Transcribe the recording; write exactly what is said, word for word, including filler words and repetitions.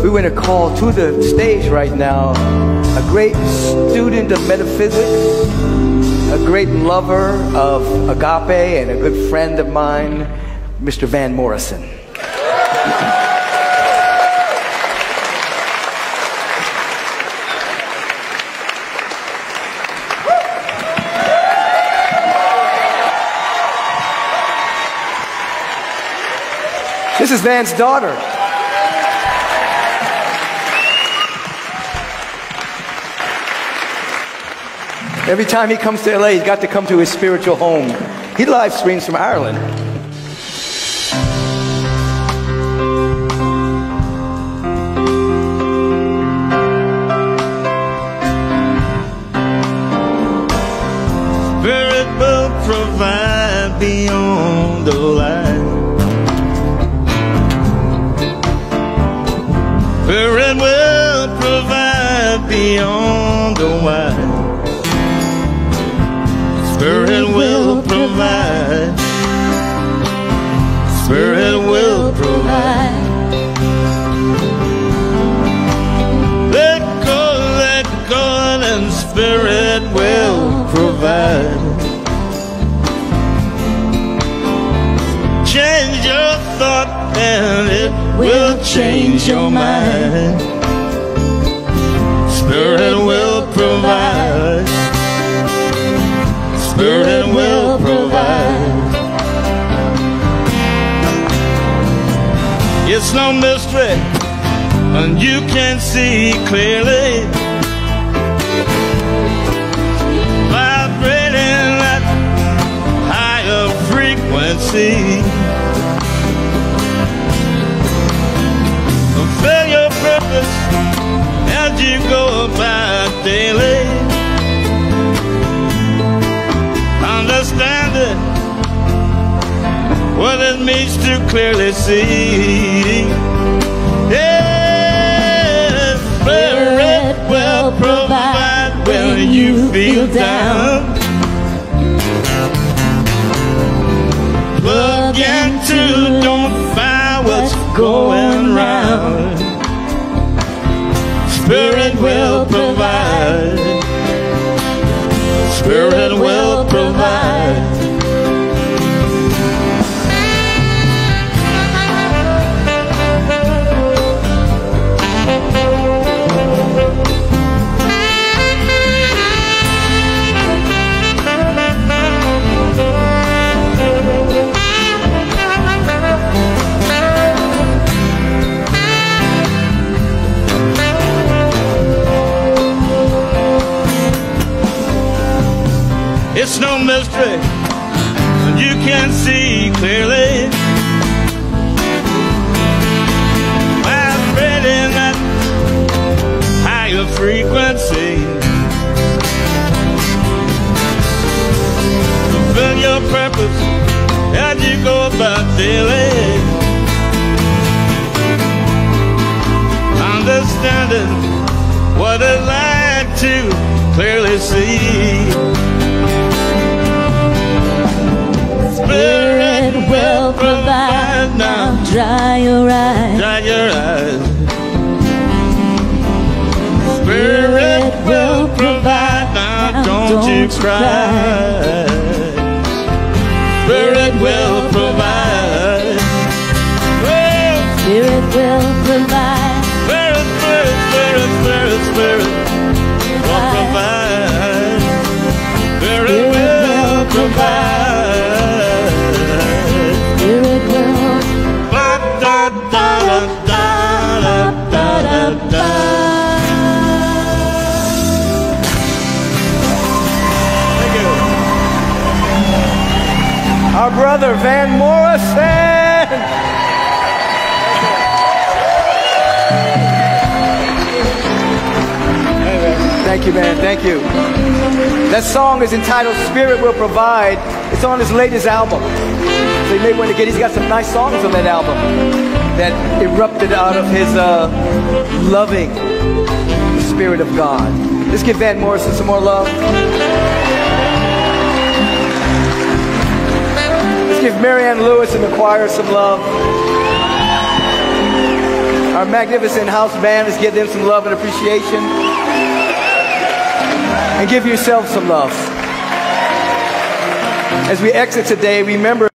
we're going to call to the stage right now a great student of metaphysics, a great lover of Agape, and a good friend of mine, Mister Van Morrison. This is Van's daughter. Every time he comes to L A, he's got to come to his spiritual home. He live streams from Ireland. Spirit will provide beyond the light. Spirit will provide beyond the wide. Spirit will provide. Spirit will provide. Let go, let go, and Spirit will provide. Change your thought and it will change your mind. Spirit will provide. Spirit will provide. It's no mystery, and you can see clearly. Vibrating at higher frequency. Fulfill your purpose as you go about daily. Understand it, what it means to clearly see. Yes, Spirit will provide when you feel down. Plug into, don't find what's going round. Spirit will provide. Spirit will provide. It's no mystery, and you can see clearly. Vibrating at higher frequency. Fulfill your purpose as you go about daily. Understanding what it's like to clearly see. Spirit will provide. Now dry your eyes. Dry your eyes. Spirit will provide. Now don't you cry. Spirit will provide. Spirit will provide. Spirit, Spirit, Spirit, Spirit, Spirit will provide. Spirit will provide. Our brother Van Morrison. Thank you, man. Thank you. That song is entitled Spirit Will Provide. It's on his latest album. So you may want to get, he's got some nice songs on that album that erupted out of his uh, loving the Spirit of God. Let's give Van Morrison some more love. Let's give Marianne Lewis and the choir some love. Our magnificent house band, let's give them some love and appreciation. And give yourself some love. As we exit today, remember